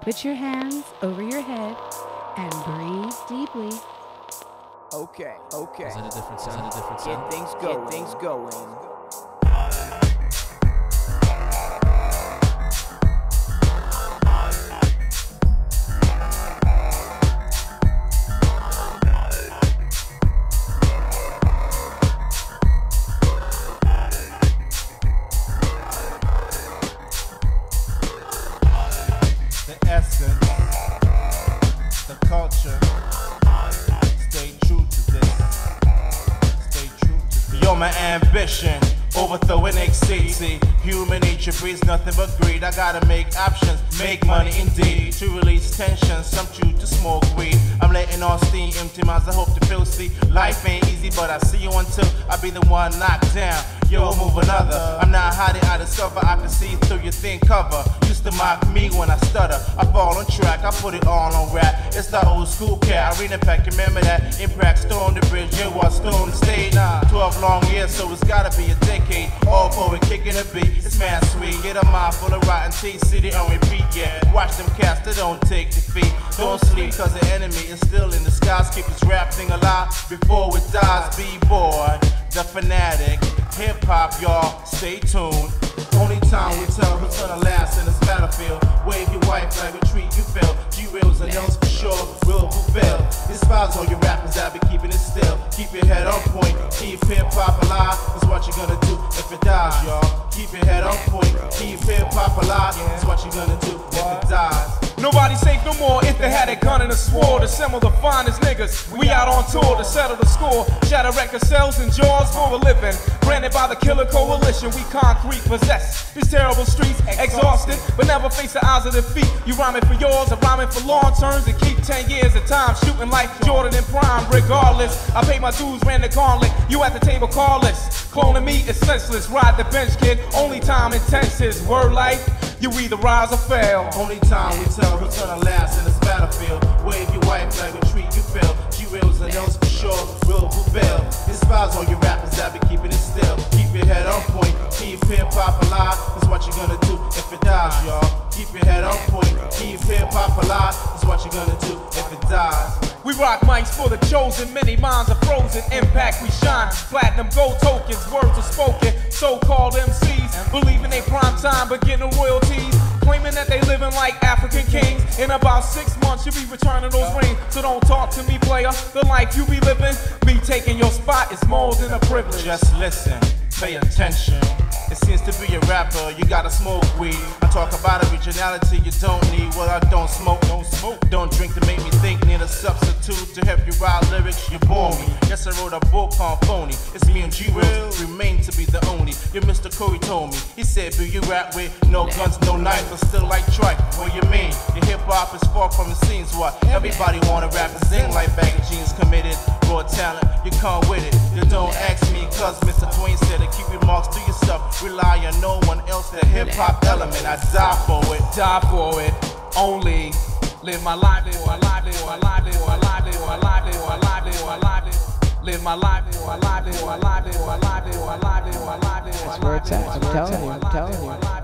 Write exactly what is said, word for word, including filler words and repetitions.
Put your hands over your head and breathe deeply. Okay, okay. Is it a different sound? Is it a different sound? Get things going. Get things going. The essence, the culture. Stay true to this. Stay true to this. You're my ambition. Overthrowing ecstasy. Human nature breeds nothing but greed. I gotta make options, make money indeed. To release tension, some choose to smoke weed. I'm letting off steam, empty minds, I hope to feel. See, life ain't easy, but I see you until I be the one knocked down. Yo, move another. I'm not hiding, I discover I can see through your thin cover. Used to mock me when I stutter. I fall on track, I put it all on rap. It's the old school cat. Arena pack, remember that? Impact storm the bridge, you was storm the stage. twelve long years, so it's gotta be a decade. All for it, kicking a beat. It's man sweet. Get a mind full of rotten teeth, city on repeat, yeah. Watch them cats that don't take defeat. Don't sleep, cause the enemy is still in the skies. Keep this rap thing alive before it dies. Be bored, the fanatic. Hip hop, y'all, stay tuned. Only time we tell who's gonna last in this battlefield. Wave your white flag, retreat, you fail. G-Rails and L's for sure, will prevail. Despise all your rappers that be keeping it still. Keep your head on point, keep hip hop alive. That's what you're gonna do if it dies, y'all. Keep your head on point, keep hip hop alive. That's what you're gonna do if it dies. Nobody safe no more if they had a gun and a sword. Assemble the finest niggas, we out on tour to settle the score. Shatter record sales and jaws for a living. Branded by the killer coalition, we concrete possess these terrible streets. Exhausted, but never face the eyes of defeat. You rhyming for yours, I'm rhyming for long terms. And keep ten years of time shooting like Jordan in prime. Regardless, I paid my dues, ran the gauntlet. You at the table carless. Cloning me is senseless, ride the bench kid. Only time intense is word life. You either rise or fail. Only time we tell who's gonna last in this battlefield. Wave your white flag, retreat, you fail. G-Rails and L's for sure, will prevail. Despise all your rappers that be keeping it still. Keep your head on point, keep hip hop alive. That's what you're gonna do if it dies, y'all. Keep your head on point, keep hip hop alive. That's what you're gonna do if it dies. We rock mics for the chosen, many minds are frozen. Impact we shine, platinum gold tokens, words are spoken. So-called M Cs, believing they prime time but getting royalties. Claiming that they living like African kings. In about six months you'll be returning those rings. So don't talk to me, player, the life you be living. Me taking your spot is more than a privilege. Just listen, pay attention. It seems to be a rapper, you gotta smoke weed. I talk about originality you don't need. Well, I don't smoke, don't smoke. Don't drink to make me think. Need a substitute to help you write lyrics, you bore me. Yes, I wrote a book on phony. It's me and G-Rails, remain to be the only. Your Mister Corey told me. He said, do you rap with no guns, no knife, but still like tripe? What you mean? Your hip-hop is far from the scenes. What? Everybody wanna rap and sing like baggy jeans. Committed, raw talent, you come with it. You don't ask me, cause Mister Twain said to keep remarks to yourself. Rely on no one else, the hip-hop element. I die for it. Die for it, only. Live my life, live my life, live my life, live my life, live my life, live my life, live my life, live my life, live my life, live my life, live my life, live my life, live my life, live my life. That's where it's at. I'm telling you, I'm telling you.